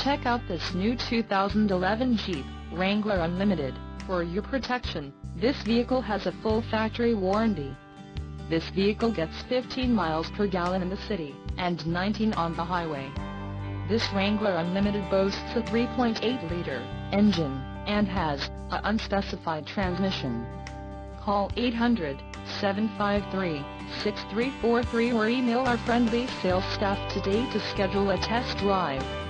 Check out this new 2011 Jeep Wrangler Unlimited. For your protection, this vehicle has a full factory warranty. This vehicle gets 15 miles per gallon in the city, and 19 on the highway. This Wrangler Unlimited boasts a 3.8-liter engine, and has an unspecified transmission. Call 800-753-6343 or email our friendly sales staff today to schedule a test drive.